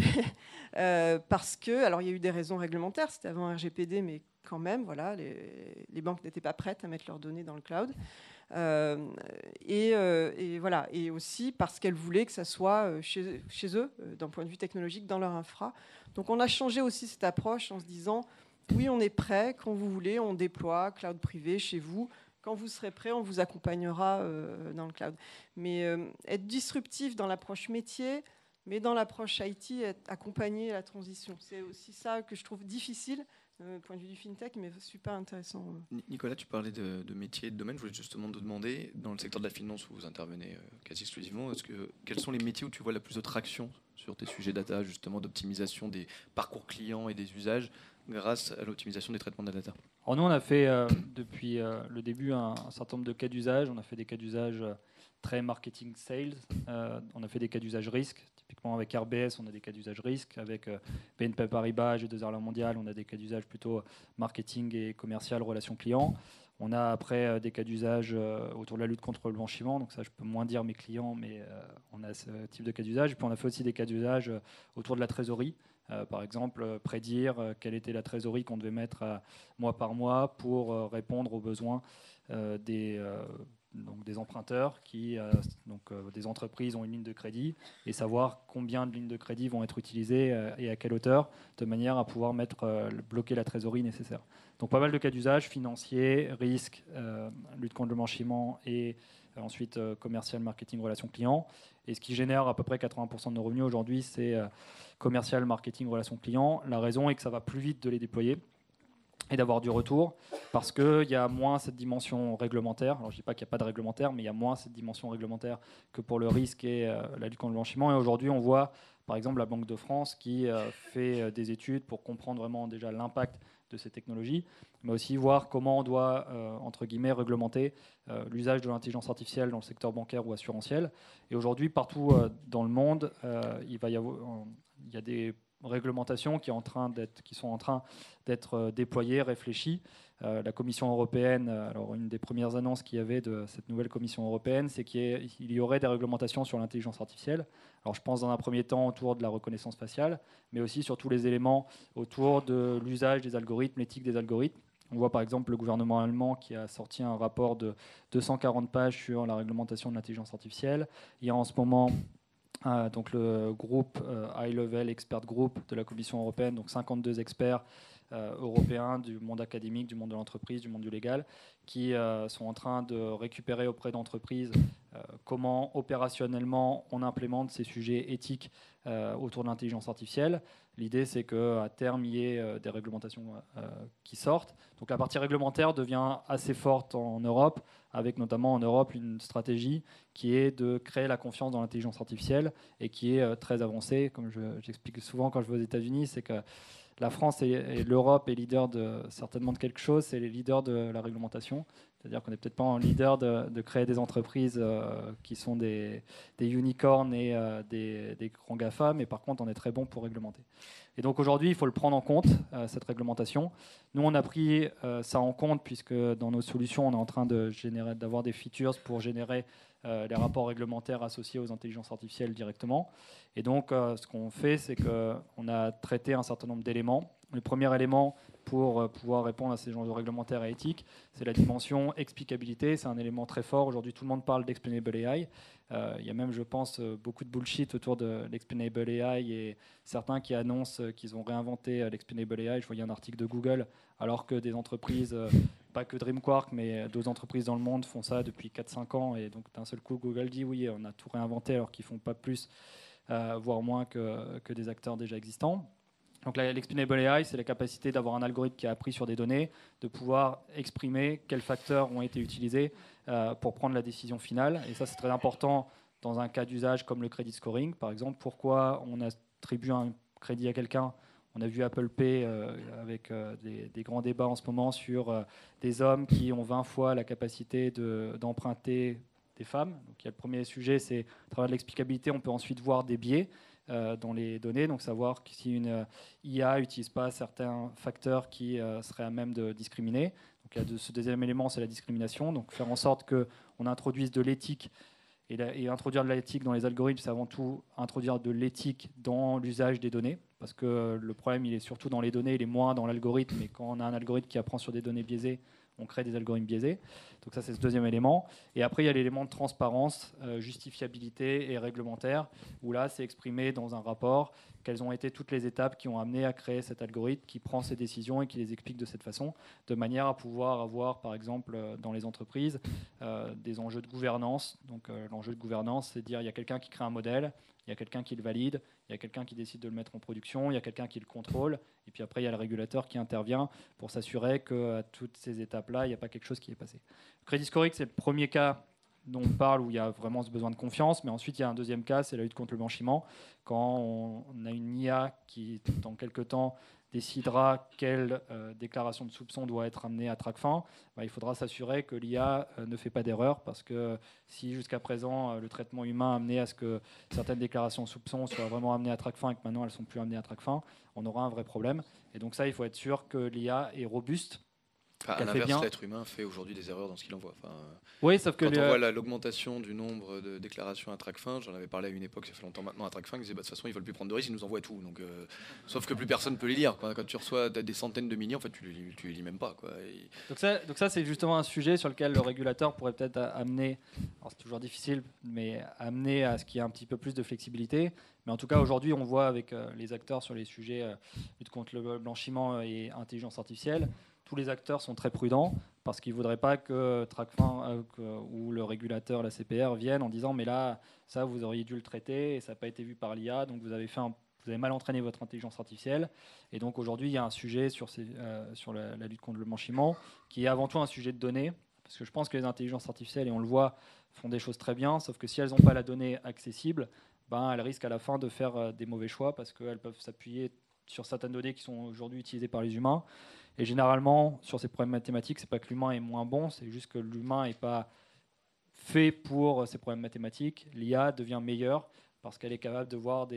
euh, parce que, alors il y a eu des raisons réglementaires, c'était avant R G P D, mais quand même, voilà, les, les banques n'étaient pas prêtes à mettre leurs données dans le cloud. Euh, et, euh, et voilà, et aussi parce qu'elles voulaient que ça soit chez, chez eux, d'un point de vue technologique, dans leur infra. Donc on a changé aussi cette approche en se disant, oui, on est prêt, quand vous voulez, on déploie cloud privé chez vous. Quand vous serez prêt, on vous accompagnera euh, dans le cloud. Mais euh, être disruptif dans l'approche métier, mais dans l'approche I T, être, accompagner la transition. C'est aussi ça que je trouve difficile, du point de vue du fintech, mais super intéressant. Nicolas, tu parlais de, de métiers et de domaines. Je voulais justement te demander, dans le secteur de la finance où vous intervenez euh, quasi exclusivement, est-ce que, quels sont les métiers où tu vois la plus de traction sur tes sujets data, justement d'optimisation des parcours clients et des usages grâce à l'optimisation des traitements de la data? Alors nous, on a fait euh, depuis euh, le début un, un certain nombre de cas d'usage. On a fait des cas d'usage euh, très marketing sales. Euh, on a fait des cas d'usage risque. Typiquement avec R B S, on a des cas d'usage risque. Avec euh, B N P Paribas, G deux R La Mondiale, on a des cas d'usage plutôt marketing et commercial, relations clients. On a après euh, des cas d'usage euh, autour de la lutte contre le blanchiment. Donc ça, je peux moins dire mes clients, mais euh, on a ce type de cas d'usage. Et puis on a fait aussi des cas d'usage euh, autour de la trésorerie. Euh, par exemple, euh, prédire euh, quelle était la trésorerie qu'on devait mettre euh, mois par mois pour euh, répondre aux besoins euh, des, euh, donc des emprunteurs, qui, euh, donc, euh, des entreprises ont une ligne de crédit, et savoir combien de lignes de crédit vont être utilisées euh, et à quelle hauteur, de manière à pouvoir mettre, euh, bloquer la trésorerie nécessaire. Donc pas mal de cas d'usage, financiers, risques, euh, lutte contre le blanchiment et euh, ensuite euh, commercial, marketing, relations clients. Et ce qui génère à peu près quatre-vingts pour cent de nos revenus aujourd'hui, c'est euh, commercial, marketing, relations clients. La raison est que ça va plus vite de les déployer et d'avoir du retour, parce qu'il y a moins cette dimension réglementaire. Alors je ne dis pas qu'il n'y a pas de réglementaire, mais il y a moins cette dimension réglementaire que pour le risque et euh, la lutte contre le blanchiment. Et aujourd'hui, on voit par exemple la Banque de France qui euh, fait euh, des études pour comprendre vraiment déjà l'impact de ces technologies, mais aussi voir comment on doit, euh, entre guillemets, réglementer euh, l'usage de l'intelligence artificielle dans le secteur bancaire ou assurantiel. Et aujourd'hui, partout euh, dans le monde, euh, il va y avoir, il y a des réglementations qui, est en train d'être, qui sont en train d'être euh, déployées, réfléchies. Euh, la Commission européenne, alors une des premières annonces qu'il y avait de cette nouvelle Commission européenne, c'est qu'il y aurait des réglementations sur l'intelligence artificielle. Alors je pense dans un premier temps autour de la reconnaissance faciale, mais aussi sur tous les éléments autour de l'usage des algorithmes, l'éthique des algorithmes. On voit par exemple le gouvernement allemand qui a sorti un rapport de deux cent quarante pages sur la réglementation de l'intelligence artificielle. Il y a en ce moment euh, donc le groupe euh, High Level Expert Group de la Commission européenne, donc cinquante-deux experts euh, européens du monde académique, du monde de l'entreprise, du monde du légal, qui euh, sont en train de récupérer auprès d'entreprises euh, comment opérationnellement on implémente ces sujets éthiques euh, autour de l'intelligence artificielle. L'idée, c'est qu'à terme, il y ait euh, des réglementations euh, qui sortent. Donc la partie réglementaire devient assez forte en Europe, avec notamment en Europe une stratégie qui est de créer la confiance dans l'intelligence artificielle et qui est euh, très avancée. Comme je, j'explique souvent quand je vais aux États-Unis, c'est que la France et, et l'Europe est leader de, certainement de quelque chose, c'est les leaders de la réglementation. C'est-à-dire qu'on n'est peut-être pas en leader de, de créer des entreprises euh, qui sont des, des unicorns et euh, des, des grands GAFA, mais par contre, on est très bon pour réglementer. Et donc aujourd'hui, il faut le prendre en compte, euh, cette réglementation. Nous, on a pris euh, ça en compte, puisque dans nos solutions, on est en train de générer, d'avoir des features pour générer euh, les rapports réglementaires associés aux intelligences artificielles directement. Et donc, euh, ce qu'on fait, c'est qu'on a traité un certain nombre d'éléments. Le premier élément pour pouvoir répondre à ces genres de réglementaires et éthiques, c'est la dimension explicabilité. C'est un élément très fort. Aujourd'hui, tout le monde parle d'explainable A I. Euh, il y a même, je pense, beaucoup de bullshit autour de l'explainable A I et certains qui annoncent qu'ils ont réinventé l'explainable A I. Je voyais un article de Google, alors que des entreprises, pas que DreamQuark, mais d'autres entreprises dans le monde font ça depuis quatre cinq ans. Et donc, d'un seul coup, Google dit oui, on a tout réinventé, alors qu'ils ne font pas plus, euh, voire moins que, que des acteurs déjà existants. Donc l'explainable A I, c'est la capacité d'avoir un algorithme qui a appris sur des données, de pouvoir exprimer quels facteurs ont été utilisés euh, pour prendre la décision finale. Et ça, c'est très important dans un cas d'usage comme le credit scoring, par exemple. Pourquoi on attribue un crédit à quelqu'un ? On a vu Apple Pay euh, avec euh, des, des grands débats en ce moment sur euh, des hommes qui ont vingt fois la capacité de, d'emprunter des femmes. Donc il y a le premier sujet, c'est à travers de l'explicabilité, on peut ensuite voir des biais Euh, dans les données, donc savoir si une euh, I A n'utilise pas certains facteurs qui euh, seraient à même de discriminer. Donc, il y a de, ce deuxième élément, c'est la discrimination. Donc faire en sorte qu'on introduise de l'éthique, et, la, et introduire de l'éthique dans les algorithmes, c'est avant tout introduire de l'éthique dans l'usage des données, parce que euh, le problème, il est surtout dans les données, il est moins dans l'algorithme, mais quand on a un algorithme qui apprend sur des données biaisées, on crée des algorithmes biaisés. Donc ça, c'est ce deuxième élément. Et après, il y a l'élément de transparence, euh, justifiabilité et réglementaire, où là, c'est exprimé dans un rapport quelles ont été toutes les étapes qui ont amené à créer cet algorithme qui prend ces décisions et qui les explique de cette façon, de manière à pouvoir avoir, par exemple, dans les entreprises, euh, des enjeux de gouvernance. Donc euh, l'enjeu de gouvernance, c'est de dire il y a quelqu'un qui crée un modèle, il y a quelqu'un qui le valide, il y a quelqu'un qui décide de le mettre en production, il y a quelqu'un qui le contrôle, et puis après, il y a le régulateur qui intervient pour s'assurer qu'à toutes ces étapes-là, il n'y a pas quelque chose qui est passé. Le crédit scoring, c'est le premier cas dont on parle où il y a vraiment ce besoin de confiance, mais ensuite, il y a un deuxième cas, c'est la lutte contre le blanchiment. Quand on a une I A qui, dans quelques temps, décidera quelle euh, déclaration de soupçon doit être amenée à Tracfin, bah, il faudra s'assurer que l'I A euh, ne fait pas d'erreur, parce que si jusqu'à présent euh, le traitement humain a amené à ce que certaines déclarations de soupçon soient vraiment amenées à Tracfin et que maintenant elles ne sont plus amenées à Tracfin, on aura un vrai problème. Et donc ça, il faut être sûr que l'I A est robuste. Enfin, à l'inverse, l'être humain fait aujourd'hui des erreurs dans ce qu'il envoie. Enfin, oui, sauf que quand le... on voit la, l'augmentation du nombre de déclarations à Tracfin, j'en avais parlé à une époque, ça fait longtemps maintenant, à Tracfin, ils disaient bah, de toute façon, ils veulent plus prendre de risques, ils nous envoient tout. Donc, euh, sauf que plus personne peut les lire. Quoi. Quand tu reçois des centaines de millions, en fait, tu les, tu les lis même pas. Quoi. Et... Donc, ça, donc ça, c'est justement un sujet sur lequel le régulateur pourrait peut-être amener, alors c'est toujours difficile, mais amener à ce qu'il y ait un petit peu plus de flexibilité. Mais en tout cas, aujourd'hui, on voit avec euh, les acteurs sur les sujets euh, lutte contre le blanchiment et intelligence artificielle, tous les acteurs sont très prudents parce qu'ils ne voudraient pas que Tracfin euh, que, ou le régulateur, la C P R, viennent en disant mais là, ça, vous auriez dû le traiter et ça n'a pas été vu par l'I A, donc vous avez, fait un, vous avez mal entraîné votre intelligence artificielle. Et donc aujourd'hui, il y a un sujet sur, ces, euh, sur la, la lutte contre le blanchiment qui est avant tout un sujet de données, parce que je pense que les intelligences artificielles, et on le voit, font des choses très bien, sauf que si elles n'ont pas la donnée accessible, ben, elles risquent à la fin de faire euh, des mauvais choix parce qu'elles peuvent s'appuyer sur certaines données qui sont aujourd'hui utilisées par les humains. Et généralement, sur ces problèmes mathématiques, c'est pas que l'humain est moins bon, c'est juste que l'humain n'est pas fait pour ces problèmes mathématiques. L'I A devient meilleure parce qu'elle est capable de voir des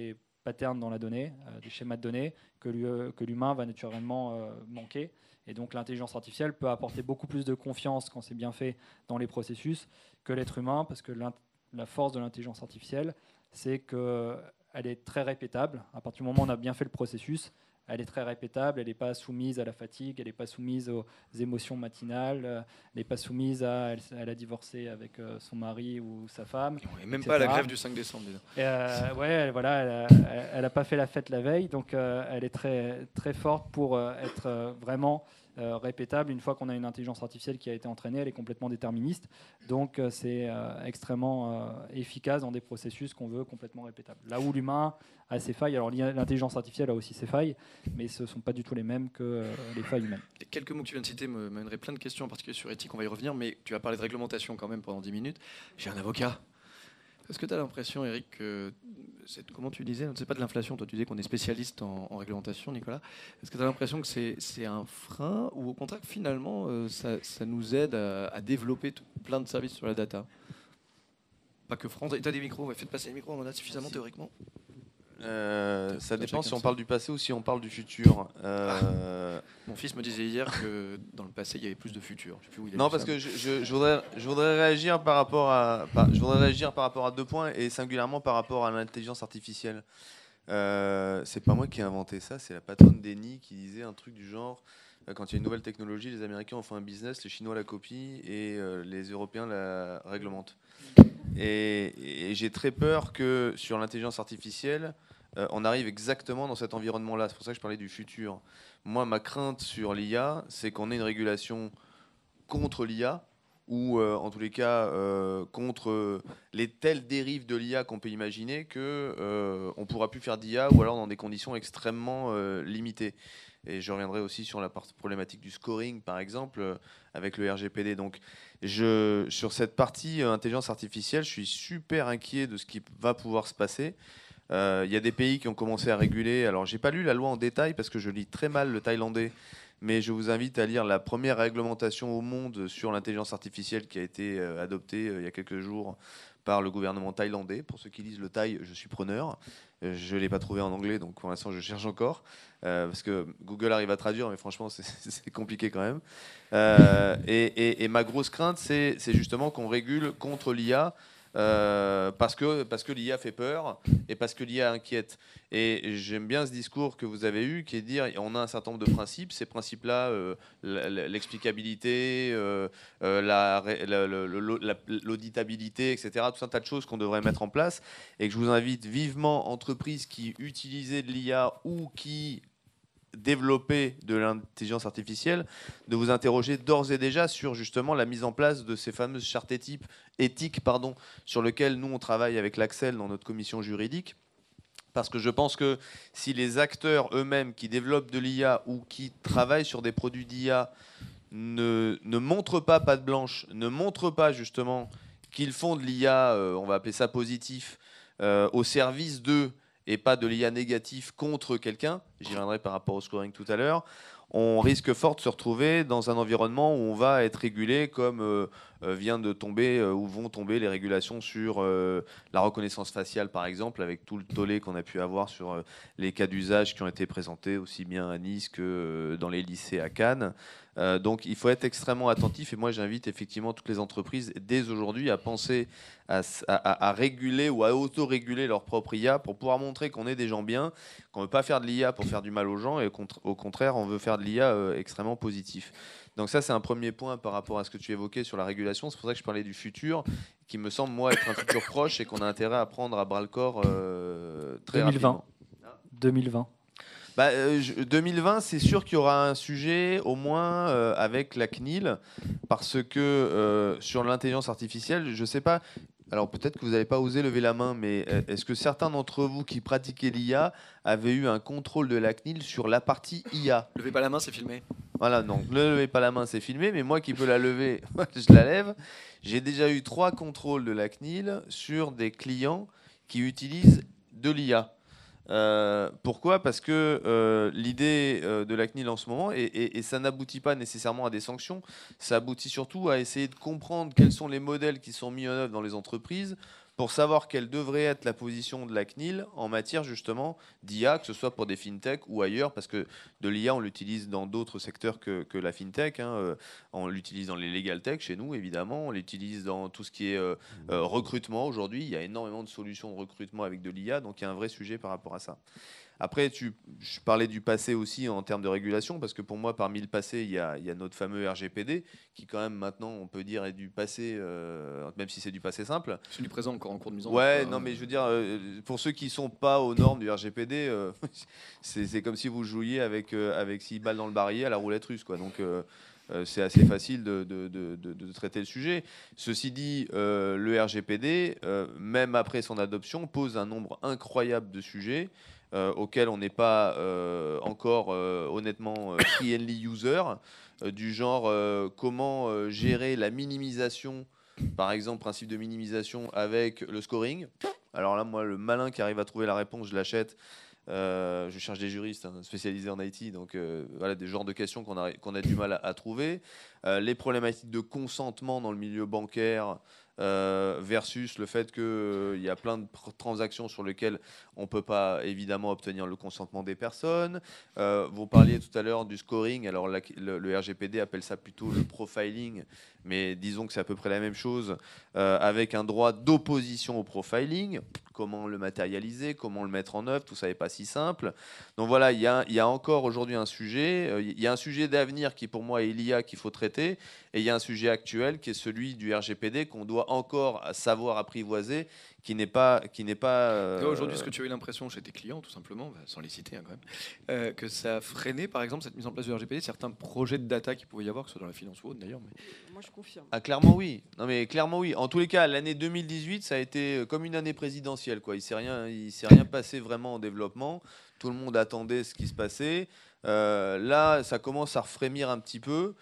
patterns dans la donnée, euh, des schémas de données que, lui, euh, que l'humain va naturellement euh, manquer. Et donc l'intelligence artificielle peut apporter beaucoup plus de confiance quand c'est bien fait dans les processus que l'être humain, parce que la force de l'intelligence artificielle, c'est qu'elle est très répétable. À partir du moment où on a bien fait le processus, elle est très répétable, elle n'est pas soumise à la fatigue, elle n'est pas soumise aux émotions matinales, elle n'est pas soumise à... Elle, elle a divorcé avec euh, son mari ou sa femme. Et même et cetera. pas à la grève du cinq décembre. Et euh, ouais, elle, voilà, elle n'a pas fait la fête la veille, donc euh, elle est très, très forte pour euh, être euh, vraiment euh, répétable. Une fois qu'on a une intelligence artificielle qui a été entraînée, elle est complètement déterministe. Donc euh, c'est euh, extrêmement euh, efficace dans des processus qu'on veut complètement répétables. Là où l'humain a ses failles, alors l'intelligence artificielle a aussi ses failles, mais ce ne sont pas du tout les mêmes que euh, les failles humaines. Les quelques mots que tu viens de citer me mèneraient plein de questions, en particulier sur éthique, on va y revenir, mais tu as parlé de réglementation quand même pendant dix minutes. J'ai un avocat. Est-ce que tu as l'impression, Eric, que c'est, comment tu disais, c'est pas de l'inflation, toi tu disais qu'on est spécialiste en, en réglementation, Nicolas. Est-ce que tu as l'impression que c'est, c'est un frein ou au contraire finalement euh, ça, ça nous aide à, à développer tout, plein de services sur la data? Pas que France. Tu as des micros, ouais, faites passer les micros, on en a suffisamment théoriquement. Euh, ça dépend si on parle du passé ou si on parle du futur. Euh... Ah. Mon fils me disait hier que dans le passé, il y avait plus de futur. Je sais plus où il non, parce ça. que je, je, je, voudrais, je voudrais réagir par rapport à, par, je voudrais réagir par rapport à deux points et singulièrement par rapport à l'intelligence artificielle. Euh, c'est pas moi qui ai inventé ça, c'est la patronne d'Eni qui disait un truc du genre euh, quand il y a une nouvelle technologie, les Américains en font un business, les Chinois la copient et euh, les Européens la réglementent. Et, et j'ai très peur que sur l'intelligence artificielle, euh, on arrive exactement dans cet environnement-là. C'est pour ça que je parlais du futur. Moi, ma crainte sur l'I A, c'est qu'on ait une régulation contre l'I A, ou euh, en tous les cas euh, contre les telles dérives de l'I A qu'on peut imaginer qu'on euh, ne pourra plus faire d'I A, ou alors dans des conditions extrêmement euh, limitées. Et je reviendrai aussi sur la problématique du scoring, par exemple, euh, avec le R G P D. Donc, je, sur cette partie euh, intelligence artificielle, je suis super inquiet de ce qui va pouvoir se passer. Il euh, y a des pays qui ont commencé à réguler. Alors, j'ai pas lu la loi en détail parce que je lis très mal le thaïlandais, mais je vous invite à lire la première réglementation au monde sur l'intelligence artificielle qui a été euh, adoptée euh, il y a quelques jours par le gouvernement thaïlandais. Pour ceux qui lisent le thaï, je suis preneur. Je ne l'ai pas trouvé en anglais, donc pour l'instant, je cherche encore. Euh, parce que Google arrive à traduire, mais franchement, c'est, c'est compliqué quand même. Euh, et, et, et ma grosse crainte, c'est, c'est justement qu'on régule contre l'I A euh, parce que, parce que l'I A fait peur et parce que l'I A inquiète. Et j'aime bien ce discours que vous avez eu, qui est de dire on a un certain nombre de principes. Ces principes-là, euh, l'explicabilité, euh, euh, la, la, la, l'auditabilité, et cetera, tout un tas de choses qu'on devrait mettre en place. Et que je vous invite vivement, entreprises qui utilisaient de l'I A ou qui développer de l'intelligence artificielle, de vous interroger d'ores et déjà sur justement la mise en place de ces fameuses chartes éthiques, éthiques pardon, sur lesquelles nous on travaille avec l'Axel dans notre commission juridique. Parce que je pense que si les acteurs eux-mêmes qui développent de l'I A ou qui travaillent sur des produits d'I A ne, ne montrent pas patte blanche, ne montrent pas justement qu'ils font de l'I A, euh, on va appeler ça positif, euh, au service d'eux, et pas de l'I A négatif contre quelqu'un, j'y reviendrai par rapport au scoring tout à l'heure, on risque fort de se retrouver dans un environnement où on va être régulé comme euh, vient de tomber euh, ou vont tomber les régulations sur euh, la reconnaissance faciale, par exemple, avec tout le tollé qu'on a pu avoir sur euh, les cas d'usage qui ont été présentés aussi bien à Nice que euh, dans les lycées à Cannes. Euh, donc il faut être extrêmement attentif et moi j'invite effectivement toutes les entreprises dès aujourd'hui à penser à, à, à réguler ou à auto-réguler leur propre I A pour pouvoir montrer qu'on est des gens bien, qu'on ne veut pas faire de l'I A pour faire du mal aux gens et au contraire on veut faire de l'I A euh, extrêmement positif. Donc ça c'est un premier point par rapport à ce que tu évoquais sur la régulation, c'est pour ça que je parlais du futur qui me semble moi être un futur proche et qu'on a intérêt à prendre à bras le corps euh, très deux mille vingt. rapidement. deux mille vingt. Bah, euh, je, deux mille vingt, c'est sûr qu'il y aura un sujet, au moins euh, avec la C N I L, parce que euh, sur l'intelligence artificielle, je ne sais pas, alors peut-être que vous n'avez pas osé lever la main, mais est-ce que certains d'entre vous qui pratiquaient l'I A avaient eu un contrôle de la C N I L sur la partie I A ? Levez pas la main, c'est filmé. Voilà, donc ne levez pas la main, c'est filmé, mais moi qui peux la lever, je la lève. J'ai déjà eu trois contrôles de la C N I L sur des clients qui utilisent de l'I A. Euh, pourquoi ? Parce que euh, l'idée euh, de la C N I L en ce moment, et, et, et ça n'aboutit pas nécessairement à des sanctions, ça aboutit surtout à essayer de comprendre quels sont les modèles qui sont mis en œuvre dans les entreprises pour savoir quelle devrait être la position de la C N I L en matière justement d'I A, que ce soit pour des fintech ou ailleurs, parce que de l'I A, on l'utilise dans d'autres secteurs que, que la fintech. Hein. Euh, on l'utilise dans les legal tech chez nous, évidemment. On l'utilise dans tout ce qui est euh, euh, recrutement. Aujourd'hui, il y a énormément de solutions de recrutement avec de l'I A, donc il y a un vrai sujet par rapport à ça. Après, tu, je parlais du passé aussi en termes de régulation, parce que pour moi, parmi le passé, il y a, il y a notre fameux R G P D, qui quand même maintenant, on peut dire, est du passé, euh, même si c'est du passé simple. C'est du présent encore en cours de mise en œuvre. Ouais, œuvre, non, hein. mais je veux dire, euh, pour ceux qui ne sont pas aux normes du R G P D, euh, c'est, c'est comme si vous jouiez avec, euh, avec six balles dans le barillet à la roulette russe, quoi. Donc, euh, euh, c'est assez facile de, de, de, de, de traiter le sujet. Ceci dit, euh, le R G P D, euh, même après son adoption, pose un nombre incroyable de sujets Euh, auquel on n'est pas euh, encore euh, honnêtement euh, friendly user, euh, du genre euh, comment euh, gérer la minimisation, par exemple principe de minimisation avec le scoring. Alors là, moi, le malin qui arrive à trouver la réponse, je l'achète. Euh, je cherche des juristes hein, spécialisés en I T, donc euh, voilà des genres de questions qu'on a, qu'on a du mal à, à trouver. Euh, les problématiques de consentement dans le milieu bancaire euh, versus le fait qu'il euh, y a plein de pr- transactions sur lesquelles on ne peut pas évidemment obtenir le consentement des personnes. Euh, vous parliez tout à l'heure du scoring, alors la, le, le R G P D appelle ça plutôt le profiling, mais disons que c'est à peu près la même chose, euh, avec un droit d'opposition au profiling. Comment le matérialiser, comment le mettre en œuvre, tout ça n'est pas si simple. Donc voilà, il y a, y a encore aujourd'hui un sujet. Il euh, y a un sujet d'avenir qui pour moi est l'I A qu'il faut traiter, et il y a un sujet actuel qui est celui du R G P D qu'on doit encore savoir apprivoiser, qui n'est pas... Qui n'est pas euh... Aujourd'hui, est-ce que tu as eu l'impression chez tes clients, tout simplement, bah, sans les citer hein, quand même, euh, que ça a freiné, par exemple, cette mise en place du R G P D, certains projets de data qu'il pouvait y avoir, que ce soit dans la finance ou autre d'ailleurs mais... Moi, je confirme. Ah, clairement oui. Non mais clairement oui. En tous les cas, l'année deux mille dix-huit, ça a été comme une année présidentielle, quoi. Il s'est rien, il s'est rien passé vraiment en développement. Tout le monde attendait ce qui se passait. Euh, là, ça commence à frémir un petit peu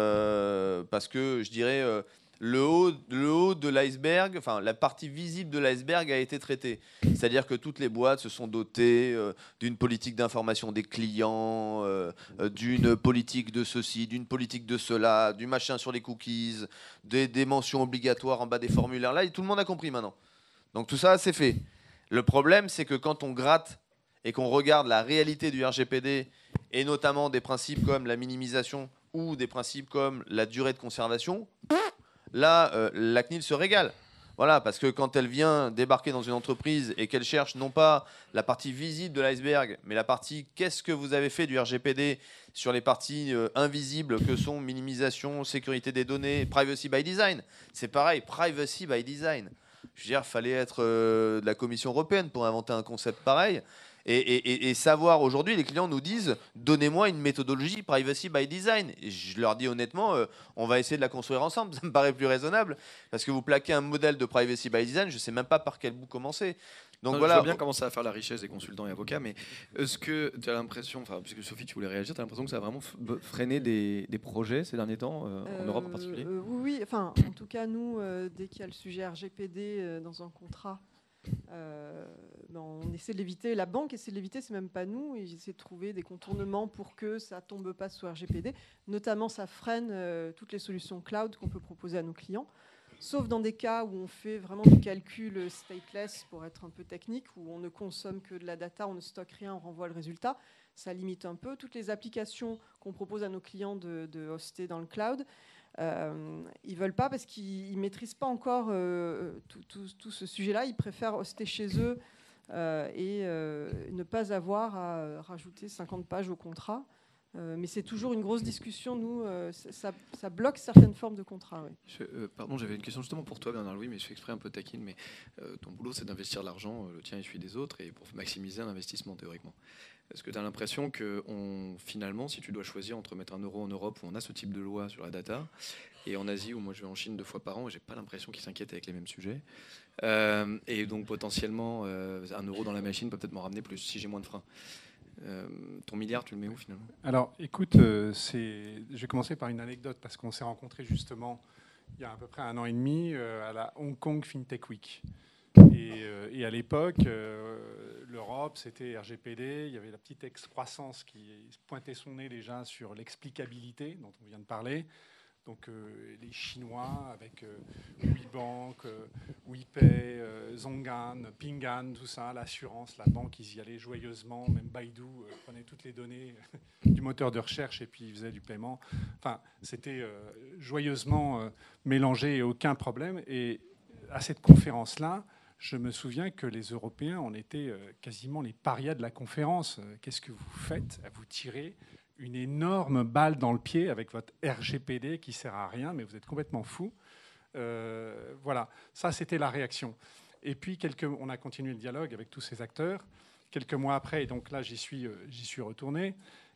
euh, parce que je dirais euh, le haut, le haut de l'iceberg, enfin la partie visible de l'iceberg a été traitée. C'est-à-dire que toutes les boîtes se sont dotées euh, d'une politique d'information des clients, euh, euh, d'une politique de ceci, d'une politique de cela, du machin sur les cookies, des, des mentions obligatoires en bas des formulaires. Là, tout le monde a compris maintenant. Donc tout ça, c'est fait. Le problème, c'est que quand on gratte et qu'on regarde la réalité du R G P D, et notamment des principes comme la minimisation ou des principes comme la durée de conservation, là, euh, la C N I L se régale. Voilà, parce que quand elle vient débarquer dans une entreprise et qu'elle cherche non pas la partie visible de l'iceberg, mais la partie qu'est-ce que vous avez fait du R G P D sur les parties euh, invisibles que sont minimisation, sécurité des données, privacy by design. C'est pareil, privacy by design. Je veux dire, il fallait être euh, de la Commission européenne pour inventer un concept pareil. Et, et, et savoir, aujourd'hui, les clients nous disent « Donnez-moi une méthodologie privacy by design ». Et je leur dis honnêtement, euh, on va essayer de la construire ensemble, ça me paraît plus raisonnable. Parce que vous plaquez un modèle de privacy by design, je ne sais même pas par quel bout commencer. Donc non, voilà. Je vois bien comment ça va faire la richesse des consultants et avocats, mais est-ce que tu as l'impression, enfin, puisque Sophie, tu voulais réagir, tu as l'impression que ça a vraiment freiné des, des projets ces derniers temps, euh, en Euh, Europe en particulier euh, Oui, enfin, en tout cas, nous, euh, dès qu'il y a le sujet R G P D euh, dans un contrat, Euh, ben on essaie de l'éviter. La banque essaie de l'éviter, c'est même pas nous. Ils essaient de trouver des contournements pour que ça tombe pas sous R G P D. Notamment, ça freine euh, toutes les solutions cloud qu'on peut proposer à nos clients. Sauf dans des cas où on fait vraiment du calcul stateless, pour être un peu technique, où on ne consomme que de la data, on ne stocke rien, on renvoie le résultat. Ça limite un peu. Toutes les applications qu'on propose à nos clients de, de hoster dans le cloud, Euh, ils ne veulent pas parce qu'ils ne maîtrisent pas encore euh, tout, tout, tout ce sujet-là. Ils préfèrent hoster chez eux euh, et euh, ne pas avoir à rajouter cinquante pages au contrat. Euh, mais c'est toujours une grosse discussion. Nous, euh, ça, ça bloque certaines formes de contrats. Oui. Je, euh, pardon, j'avais une question justement pour toi, Bernard-Louis, mais je fais exprès un peu taquine. Mais euh, ton boulot, c'est d'investir de l'argent, le tien et celui des autres, et pour maximiser un investissement théoriquement. Est-ce que tu as l'impression que on, finalement, si tu dois choisir entre mettre un euro en Europe où on a ce type de loi sur la data, et en Asie où moi je vais en Chine deux fois par an et j'ai pas l'impression qu'ils s'inquiètent avec les mêmes sujets, euh, et donc potentiellement euh, un euro dans la machine peut peut-être m'en ramener plus si j'ai moins de freins. Euh, ton milliard, tu le mets où finalement ? Alors, écoute, euh, c'est... je vais commencer par une anecdote parce qu'on s'est rencontrés justement il y a à peu près un an et demi euh, à la Hong Kong FinTech Week. Et, euh, et à l'époque, euh, l'Europe, c'était R G P D. Il y avait la petite excroissance qui pointait son nez déjà sur l'explicabilité dont on vient de parler. Donc euh, les Chinois avec euh, WeBank, euh, WePay, euh, Zonggan, Ping'an, tout ça, l'assurance, la banque, ils y allaient joyeusement. Même Baidu euh, prenait toutes les données du moteur de recherche et puis ils faisaient du paiement. Enfin, c'était euh, joyeusement euh, mélangé et aucun problème. Et à cette conférence-là, je me souviens que les Européens, on était euh, quasiment les parias de la conférence. Euh, Qu'est-ce que vous faites? Vous tirez une énorme balle dans le pied avec votre R G P D qui ne sert à rien, mais vous êtes complètement fou. Euh, voilà, ça c'était la réaction. Et puis, quelques, on a continué le dialogue avec tous ces acteurs. Quelques mois après, et donc là j'y suis, euh, j'y suis retourné.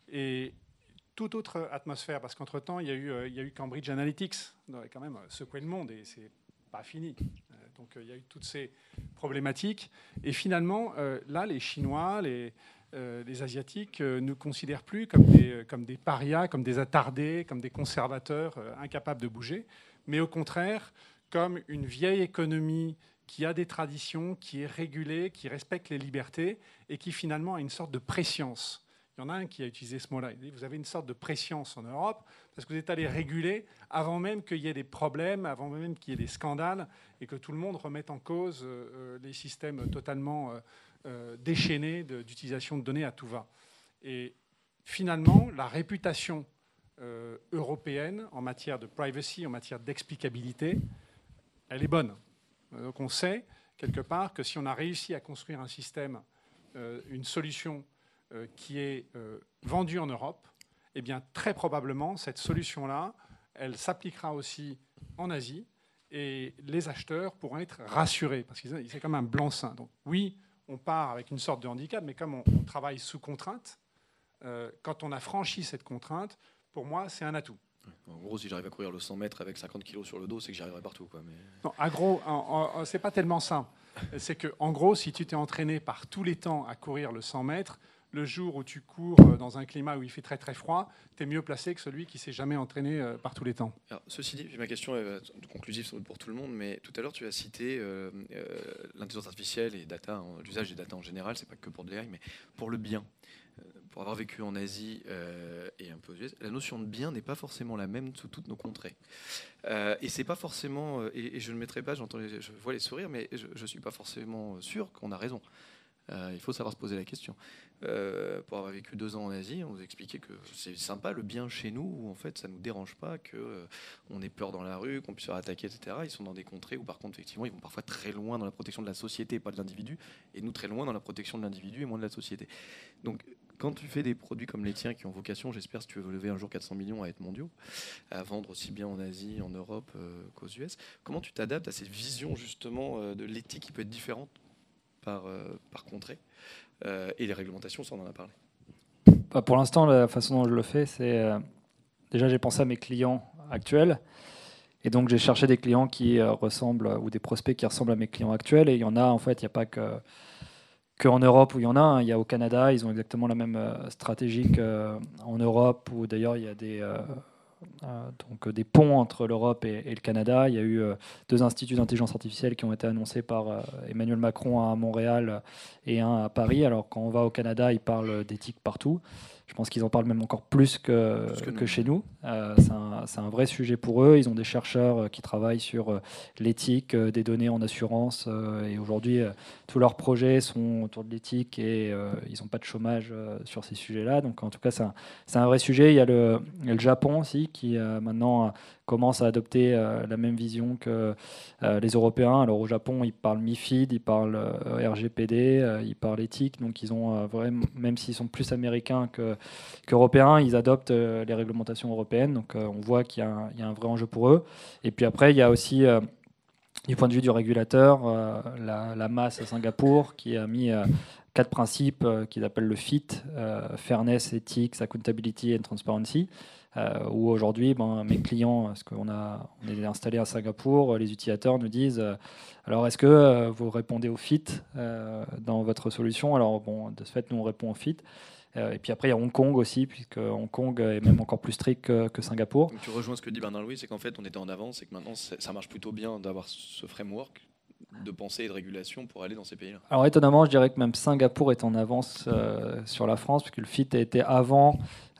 Et toute autre atmosphère, parce qu'entre-temps, il y a eu, euh, il y a eu Cambridge Analytics, qui a quand même secoué le monde, et c'est pas fini. Euh, donc euh, il y a eu toutes ces problématiques. Et finalement, euh, là, les Chinois, les... Euh, les Asiatiques euh, ne nous considèrent plus comme des, euh, comme des parias, comme des attardés, comme des conservateurs euh, incapables de bouger, mais au contraire comme une vieille économie qui a des traditions, qui est régulée, qui respecte les libertés et qui finalement a une sorte de prescience. Il y en a un qui a utilisé ce mot-là. Il dit, vous avez une sorte de prescience en Europe parce que vous êtes allé réguler avant même qu'il y ait des problèmes, avant même qu'il y ait des scandales et que tout le monde remette en cause euh, les systèmes totalement... Euh, Euh, déchaînée d'utilisation de données à tout va. Et finalement, la réputation euh, européenne en matière de privacy, en matière d'explicabilité, elle est bonne. Donc on sait, quelque part, que si on a réussi à construire un système, euh, une solution euh, qui est euh, vendue en Europe, eh bien, très probablement, cette solution-là, elle s'appliquera aussi en Asie et les acheteurs pourront être rassurés, parce que c'est comme un blanc-seing. Donc oui, on part avec une sorte de handicap, mais comme on, on travaille sous contrainte, euh, quand on a franchi cette contrainte, pour moi, c'est un atout. En gros, si j'arrive à courir le cent mètres avec cinquante kilos sur le dos, c'est que j'arriverai partout, quoi. Mais... Non, à gros, en, en, c'est pas tellement ça. C'est que, en gros, si tu t'es entraîné par tous les temps à courir le cent mètres, le jour où tu cours dans un climat où il fait très très froid, tu es mieux placé que celui qui s'est jamais entraîné par tous les temps. Alors, ceci dit, ma question est conclusive pour tout le monde, mais tout à l'heure tu as cité euh, euh, l'intelligence artificielle et data, l'usage des data en général, c'est pas que pour de l'A I, mais pour le bien. Euh, pour avoir vécu en Asie euh, et un peu aux U S, la notion de bien n'est pas forcément la même sous toutes nos contrées. Euh, et c'est pas forcément, et, et je ne mettrai pas, j'entends, les, je vois les sourires, mais je, je suis pas forcément sûr qu'on a raison. Euh, il faut savoir se poser la question. Euh, pour avoir vécu deux ans en Asie, on nous expliquait que c'est sympa le bien chez nous, où en fait ça ne nous dérange pas qu'on euh, ait peur dans la rue, qu'on puisse se faire attaquer, et cetera. Ils sont dans des contrées où par contre effectivement ils vont parfois très loin dans la protection de la société et pas de l'individu, et nous très loin dans la protection de l'individu et moins de la société. Donc quand tu fais des produits comme les tiens qui ont vocation, j'espère, si tu veux lever un jour quatre cents millions à être mondiaux, à vendre aussi bien en Asie, en Europe euh, qu'aux U S, comment tu t'adaptes à cette vision justement euh, de l'éthique qui peut être différente par, euh, par contrée euh, et les réglementations, ça on en a parlé. Bah pour l'instant, la façon dont je le fais, c'est euh, déjà j'ai pensé à mes clients actuels et donc j'ai cherché des clients qui euh, ressemblent ou des prospects qui ressemblent à mes clients actuels et il y en a en fait, il n'y a pas que qu'en Europe où il y en a, hein. Il y a au Canada, ils ont exactement la même euh, stratégie qu'en Europe où d'ailleurs il y a des euh, Euh, donc euh, des ponts entre l'Europe et, et le Canada. Il y a eu euh, deux instituts d'intelligence artificielle qui ont été annoncés par euh, Emmanuel Macron, un à Montréal et un à Paris. Alors quand on va au Canada, ils parlent d'éthique partout. Je pense qu'ils en parlent même encore plus que, plus que, que chez nous. Euh, c'est, un, c'est un vrai sujet pour eux. Ils ont des chercheurs qui travaillent sur euh, l'éthique euh, des données en assurance. Euh, et aujourd'hui, euh, tous leurs projets sont autour de l'éthique et euh, ils n'ont pas de chômage euh, sur ces sujets-là. Donc en tout cas, c'est un, c'est un vrai sujet. Il y a le, il y a le Japon aussi qui euh, maintenant euh, commence à adopter euh, la même vision que euh, les Européens. Alors au Japon, ils parlent MiFID, ils parlent euh, R G P D, euh, ils parlent éthique. Donc ils ont euh, vraiment, même s'ils sont plus américains que qu'européens, ils adoptent euh, les réglementations européennes. Donc euh, on voit qu'il y a, un, il y a un vrai enjeu pour eux. Et puis après, il y a aussi, euh, du point de vue du régulateur, euh, la, la masse à Singapour qui a mis euh, quatre principes euh, qu'ils appellent le FIT, euh, Fairness, Ethics, Accountability and Transparency. Euh, où aujourd'hui, ben, mes clients, parce qu'on a, on est installé à Singapour, les utilisateurs nous disent euh, alors est-ce que euh, vous répondez au FIT euh, dans votre solution? Alors bon, de ce fait, nous on répond au FIT. Euh, et puis après, il y a Hong Kong aussi, puisque Hong Kong est même encore plus strict que, que Singapour. Donc tu rejoins ce que dit Bernard Louis, c'est qu'en fait, on était en avance et que maintenant, ça marche plutôt bien d'avoir ce framework de pensée et de régulation pour aller dans ces pays-là. Alors étonnamment, je dirais que même Singapour est en avance euh, sur la France, puisque le FIT a été avant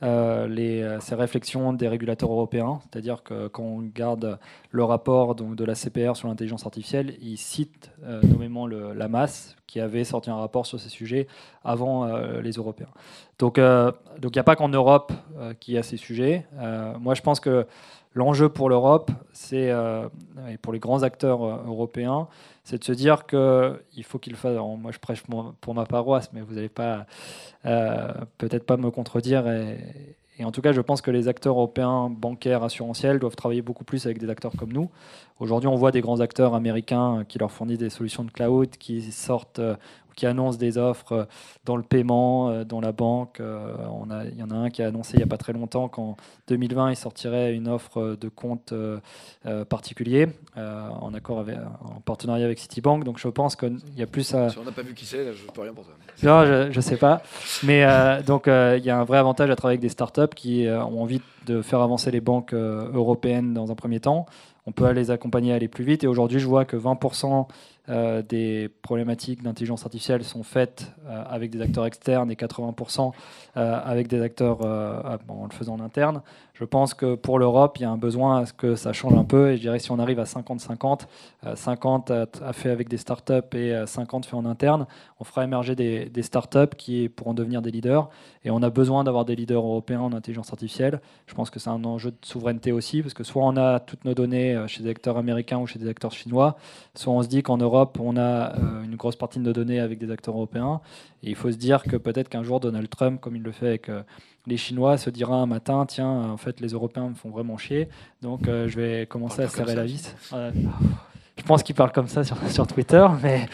euh, les, ces réflexions des régulateurs européens. C'est-à-dire que quand on regarde le rapport donc, de la C P R sur l'intelligence artificielle, ils citent euh, nommément le, la masse qui avait sorti un rapport sur ces sujets avant euh, les Européens. Donc euh, donc il n'y a pas qu'en Europe euh, qu'il y a ces sujets. Euh, moi, je pense que l'enjeu pour l'Europe, c'est, euh, et pour les grands acteurs euh, européens, c'est de se dire qu'il faut qu'ils fassent. Alors, moi, je prêche pour, pour ma paroisse, mais vous n'allez pas, euh, peut-être pas me contredire. Et, et en tout cas, je pense que les acteurs européens, bancaires, assurantiels, doivent travailler beaucoup plus avec des acteurs comme nous. Aujourd'hui, on voit des grands acteurs américains qui leur fournissent des solutions de cloud, qui sortent, euh, qui annoncent des offres dans le paiement, dans la banque. On a, il y en a un qui a annoncé il n'y a pas très longtemps qu'en deux mille vingt, il sortirait une offre de compte euh, particulier euh, en accord avec, en partenariat avec Citibank. Donc je pense qu'il y a plus à... Si on n'a pas vu qui c'est, là, je ne peux rien pour toi. Non, je ne sais pas. Mais euh, donc euh, il y a un vrai avantage à travailler avec des startups qui euh, ont envie de faire avancer les banques euh, européennes dans un premier temps. On peut les accompagner à aller plus vite. Et aujourd'hui, je vois que vingt pour cent euh, des problématiques d'intelligence artificielle sont faites euh, avec des acteurs externes et quatre-vingts pour cent euh, avec des acteurs euh, en le faisant en interne. Je pense que pour l'Europe, il y a un besoin à ce que ça change un peu. Et je dirais que si on arrive à cinquante cinquante, euh, cinquante à, à fait avec des startups et euh, cinquante fait en interne, on fera émerger des, des startups qui pourront devenir des leaders. Et on a besoin d'avoir des leaders européens en intelligence artificielle. Je pense que c'est un enjeu de souveraineté aussi, parce que soit on a toutes nos données chez des acteurs américains ou chez des acteurs chinois, soit on se dit qu'en Europe, on a euh, une grosse partie de nos données avec des acteurs européens. Et il faut se dire que peut-être qu'un jour, Donald Trump, comme il le fait avec euh, les Chinois, se dira un matin, tiens, en fait, les Européens me font vraiment chier, donc euh, je vais commencer à serrer la vis. Euh, je pense qu'il parle comme ça sur, sur Twitter, mais,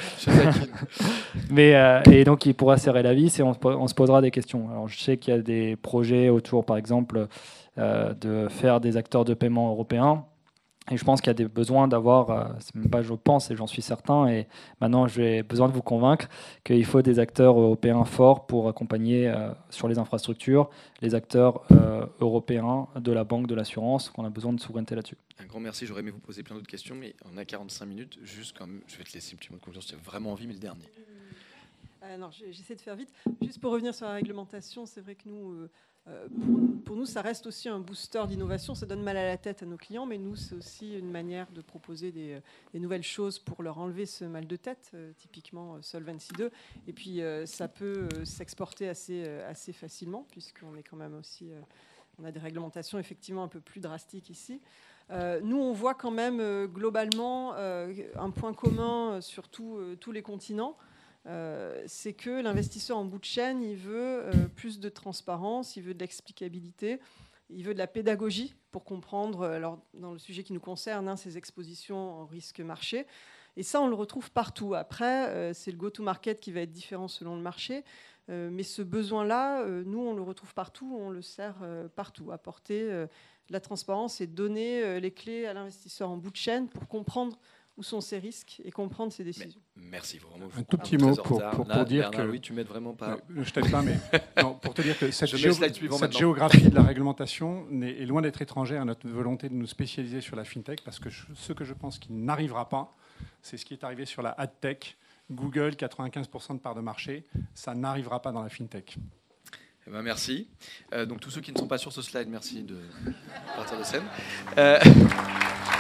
mais euh, et donc il pourra serrer la vis et on, on se posera des questions. Alors je sais qu'il y a des projets autour, par exemple, euh, de faire des acteurs de paiement européens. Et je pense qu'il y a des besoins d'avoir, euh, c'est même pas je pense et j'en suis certain, et maintenant j'ai besoin de vous convaincre qu'il faut des acteurs européens forts pour accompagner euh, sur les infrastructures les acteurs euh, européens de la banque, de l'assurance, qu'on a besoin de souveraineté là-dessus. Un grand merci, j'aurais aimé vous poser plein d'autres questions, mais on a quarante-cinq minutes, juste quand même, je vais te laisser un petit mot de confiance, tu as vraiment envie, mais le dernier. Euh, non, j'essaie de faire vite. Juste pour revenir sur la réglementation, c'est vrai que nous... Euh, Pour, pour nous, ça reste aussi un booster d'innovation. Ça donne mal à la tête à nos clients, mais nous, c'est aussi une manière de proposer des, des nouvelles choses pour leur enlever ce mal de tête, euh, typiquement euh, Solvency deux. Et puis, euh, ça peut euh, s'exporter assez, euh, assez facilement, puisqu'on est quand même aussi... Euh, on a des réglementations effectivement un peu plus drastiques ici. Euh, nous, on voit quand même euh, globalement euh, un point commun sur tout, euh, tous les continents. Euh, c'est que l'investisseur en bout de chaîne, il veut euh, plus de transparence, il veut de l'explicabilité, il veut de la pédagogie pour comprendre, alors, dans le sujet qui nous concerne, hein, ces expositions en risque marché. Et ça, on le retrouve partout. Après, euh, c'est le go-to-market qui va être différent selon le marché. Euh, mais ce besoin-là, euh, nous, on le retrouve partout, on le sert euh, partout. Apporter euh, de la transparence et donner euh, les clés à l'investisseur en bout de chaîne pour comprendre où sont ces risques et comprendre ces décisions. Mais merci vraiment. Un tout petit mot pour, pour, pour Là, dire Bernard, que... Oui, tu m'aides vraiment pas. Ouais, je t'aide pas, mais non, pour te dire que cette, Je mets le géo- slide suivant cette maintenant. géographie de la réglementation n'est- est loin d'être étrangère à notre volonté de nous spécialiser sur la fintech, parce que je- ce que je pense qu'il n'arrivera pas, c'est ce qui est arrivé sur la adtech. Google, quatre-vingt-quinze pour cent de part de marché, ça n'arrivera pas dans la fintech. Eh ben, merci. Euh, donc tous ceux qui ne sont pas sur ce slide, merci de partir de scène. Euh,